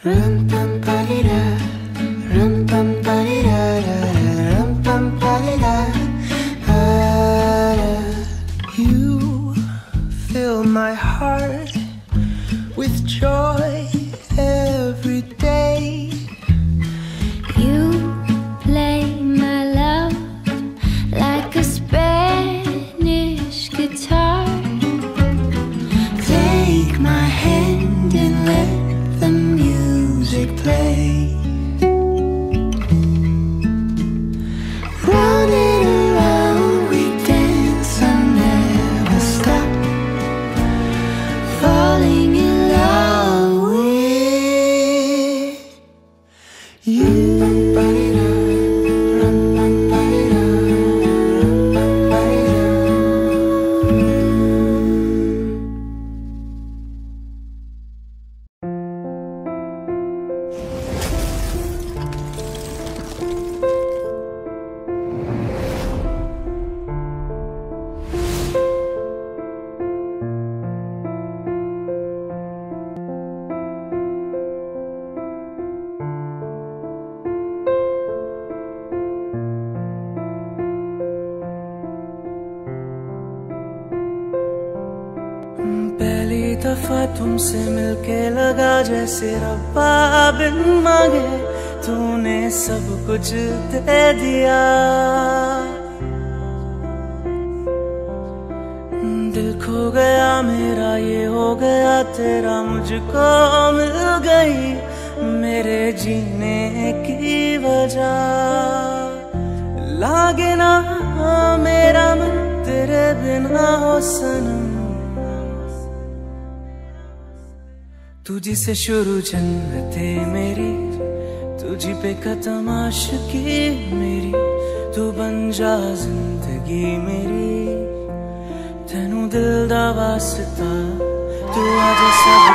Rum pum pa-di-da, rum pum pa-di-da, rum pum pa-di-da, da-da. You fill my heart with joy every day. You play my love like a Spanish guitar. Take my hand and let the music play. Round and around we dance, I never stop. Falling in love with you. पहली दफा तुमसे मिलके लगा जैसे रब्बा बिन मांगे तूने सब कुछ दे दिया। दिल खो गया मेरा, ये हो गया तेरा, मुझको मिल गई मेरे जीने की वजह। लागे ना मेरा मन तेरे बिना हो सनम। तुझी से शुरू जन्नते मेरी, तुझी पे खत्म आशिकी मेरी। तू बन जा जिंदगी मेरी, तेनू दिल दा वास्ता। तू आजा सब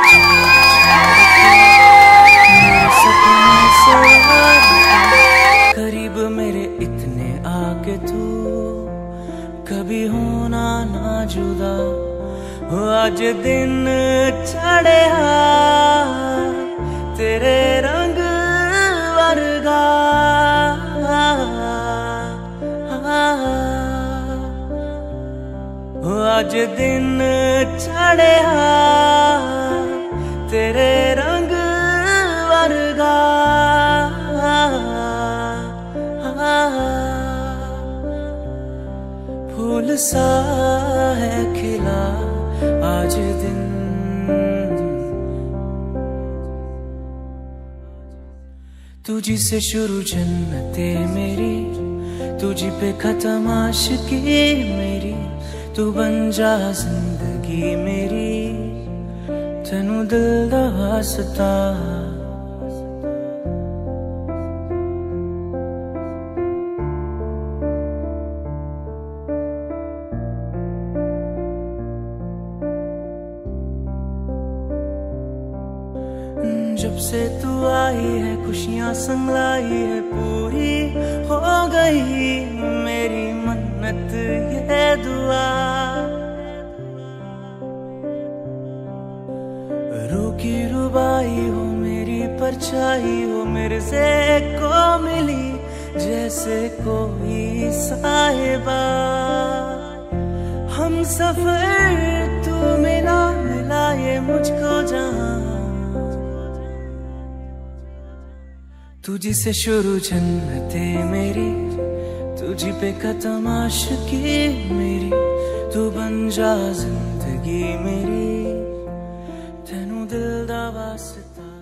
करीब मेरे इतने आके तू कभी होना ना जुदा। आज दिन चढ़िया तेरे रंग वर्गा, आज दिन चढ़िया तेरे रंग वर्गा। फूल सा है खिला आज दिन, तुझी से शुरू जन्नते मेरी, तुझी पे खत्म आशिकी मेरी। तू बन जा जिंदगी मेरी, तेनू दिल दा वास्ता। जब से तू आई है खुशियां संग लाई है, पूरी हो गई मेरी मन्नत ये दुआ। रूकी रुबाई हो मेरी परछाई हो, मेरे से को मिली जैसे कोई साहिबा। हम सफर तू मिला मिला ये मुझको जहां। तुझी से शुरू जन्नते मेरी, तुझी पे खत्म आशिकी मेरी। तू बन जा जिंदगी मेरी, तेनू दिल दा वास्ता।